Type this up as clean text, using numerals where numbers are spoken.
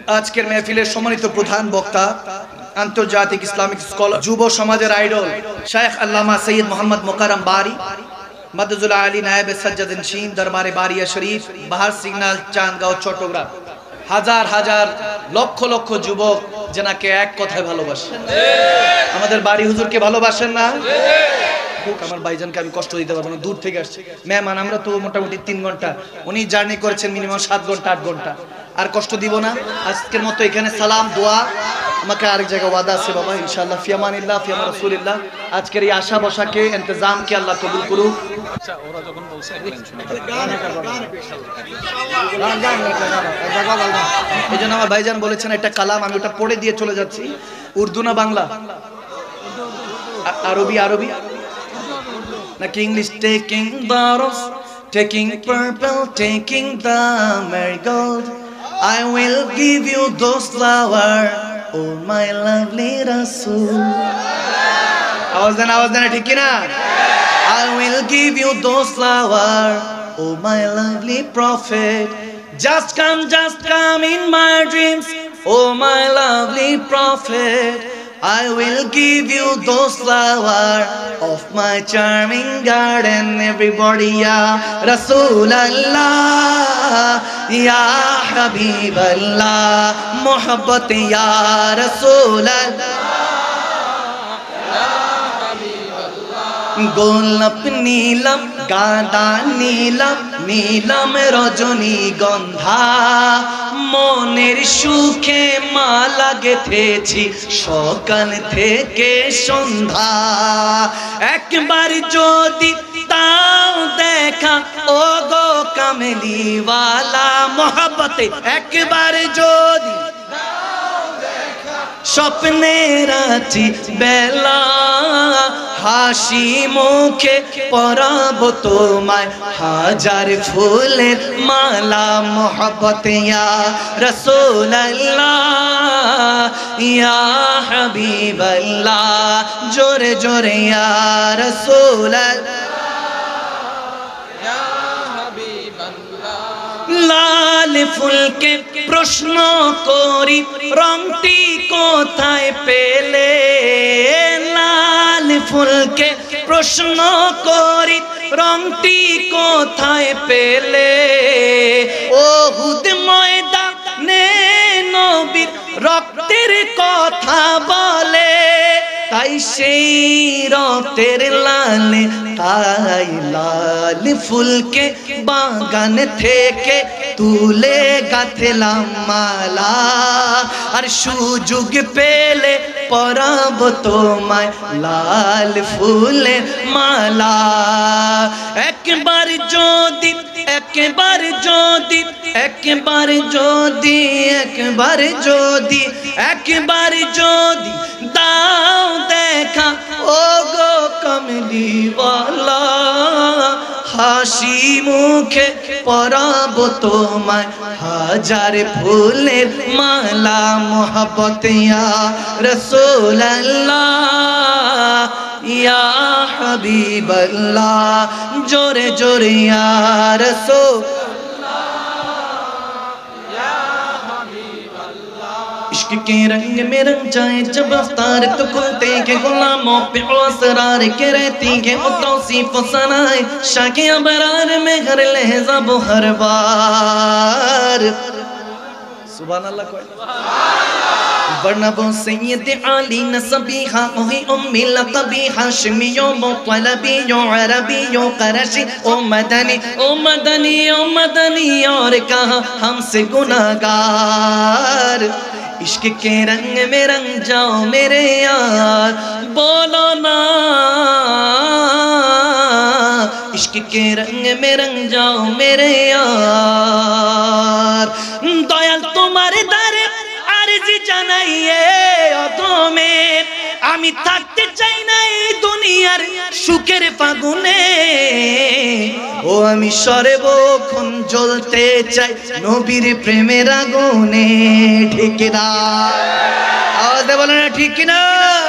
আজকের মেহফিলের সম্মানিত প্রধান বক্তা আন্তর্জাতিক ইসলামিক স্কলার যুব সমাজের আইডল শেখ আল্লামা সৈয়দ মোহাম্মদ মোকাররম বারি মদদুল আলী নায়েব সজ্জাদ নশীন দরবারে বারিয়া শরীফ বাহার সিগন্যাল চাঁদগাঁও চট্টগ্রাম হাজার হাজার লক্ষ লক্ষ যুবক যেনাকে এক কথায় ভালোবাসে আমাদের বাড়ি হুজুরকে ভালোবাসেন না আমার ভাইজানকে আমি কষ্ট দিতে পারবো না দূর থেকে আসছে মেহমান আমরা তো মোটামুটি 3 ঘন্টা উনি জার্নি করেছেন মিনিমাম 7 ঘন্টা 8 ঘন্টা আর কষ্ট দিব না আজকের মতো এখানে সালাম দোয়া আমাকে আরেক জায়গায় ওয়াদা আছে বাবা ইনশাআল্লাহ ফি আমানিল্লাহ ফি আমান রাসূলিল্লাহ আজকের এই আশা বসাকে ইন্তজামকে আল্লাহ কবুল করুক আচ্ছা ওরা যখন বলছে এইজন্য আমার ভাইজান বলেছেন একটা কালাম আমি ওটা পড়ে দিয়ে চলে যাচ্ছি উর্দু না বাংলা আরবি আরবি নাকি ইংলিশ টেকিং দারস taking purple taking the marigold I will give you those flowers oh my lovely Rasul আওয়াজ দেন ঠিক কি না I will give you those flowers oh my lovely prophet just come in my dreams oh my lovely prophet I will give you those flowers of my charming garden everybody ya Rasulallah ya Habiballah mohabbat ya Rasulallah গোলাপ নীলম গাঁদা নীলম নীলম রজনী গন্ধা মনের সুখে মালা গেথেছি সকাল থেকে সন্ধ্যা একবার যদি তাও দেখা ও গো কামলিওয়ালা মোহাব্বতে একবার যদি স্বপ্নের আছি বেলা হাসি মুখে পরাবো তোমায় হাজার ফুলের মালা মোহাব্বত ইয়া রাসূলুল্লাহ ইয়া হাবিবাল্লাহ জোরে জোরে ইয়া রাসূলুল্লাহ ইয়া হাবিবাল্লাহ লাল ফুলকে প্রশ্ন করি রংটি কোথায় পেলে লাল ফুলকে প্রশ্ন করি রংটি কোথায় পেলে ওহুদ ময়দানে নবীর রক্তের কথা বলে তাই সেই রক্তের লালে তাই লাল ফুলকে বাগান থেকে তুলে গাঁথলাম মালা আর সুযোগ পেলে পরাব তোমায় লাল ফুলের মালা একবার যদি একবার যদি একবার যদি একবার যদি একবার যদি দাও দেখা ও গো কমলিওয়ালা হাসি মুখে পরাবো তোমায় হাজার ফুলের মালা মোহাব্বত ইয়া রাসূলুল্লাহ ইয়া হাবিবাল্লাহ জোরে জোরে ইয়া রাসূল इश्क के रंग में रंग जाए जब अफ्तार तो खुलते के गुलामों पे असरार के रहती के तौसीफ सनाए शाके अबरार में हर लहजा वो हर बार सुभान अल्लाह कोई वरना वो सैयद आली नसबीहा ओही उम्मी लक़बी हाशमियो मुत्तलबियो अरबियो क़रशी ओ मदनी और कहा हमसे गुनाहगार इश्क के रंग में रंग जाओ मेरे यार बोलो ना इश्क के रंग में रंग जाओ मेरे यार दयाल तुम्हारे दारे अर्जी জানাইয়ে অতমে আমি থাকতে চাই না এই দুনিয়ার সুখের ফাগুনে ও আমি সর্বক্ষণ জ্বলতে চাই নবীর প্রেমের আগুনে ঠিক না আওয়াজ বলেন ঠিক না